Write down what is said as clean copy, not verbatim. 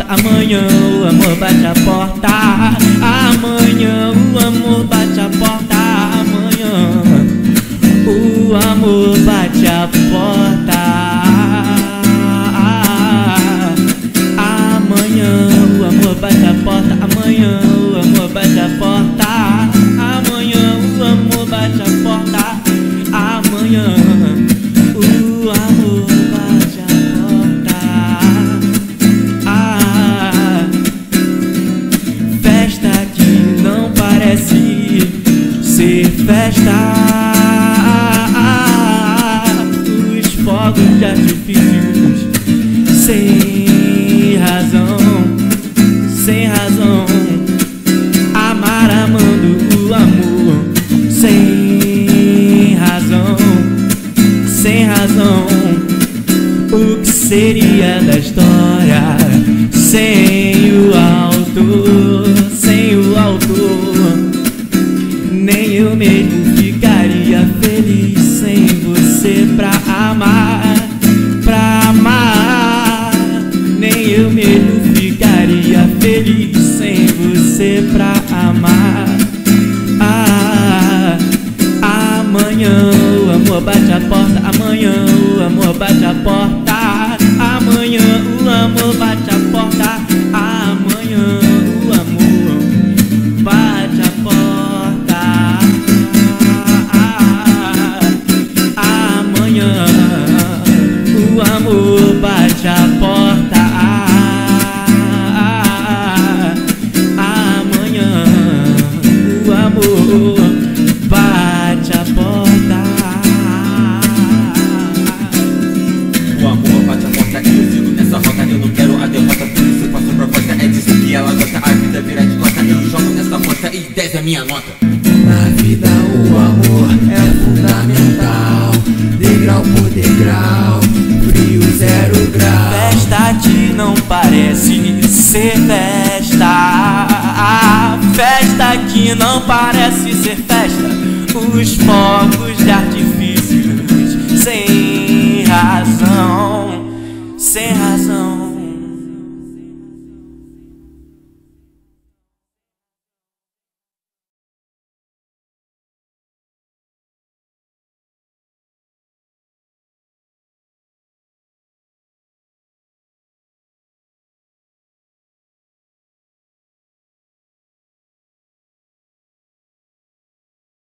Amanhã o amor bate a porta. Amanhã o amor bate a porta. Amanhã o amor bate a porta. Amanhã o amor bate a porta. Amanhã o amor bate a porta. Amanhã o amor bate a porta. Amanhã o amor bate a porta. Festa que não parece ser festa. Os fogos de artifícios sem razão, sem razão. Amar amando o amor sem razão, sem razão. O que seria da história sem o autor, sem o autor? Nem eu mesmo ficaria feliz sem você pra amar, pra amar. Nem eu mesmo ficaria feliz sem você pra amar. Amanhã o amor bate a porta. Amanhã o amor bate a porta. Amanhã o amor bate a porta. Amanhã o amor bate a porta. Amanhã o amor bate a porta. Amanhã o amor bate a porta. O amor bate a porta e eu sigo nessa rota. Eu não quero a derrota, por isso faço proposta. É disso que ela gosta, a vida vira de costa. Eu jogo nessa porta e 10 é minha nota. Na vida o amor é fundamental, degrau por degrau, frio 0 grau. Festa que não parece ser festa. Festa que não parece ser festa. Os fogos de artifícios sem razão, sem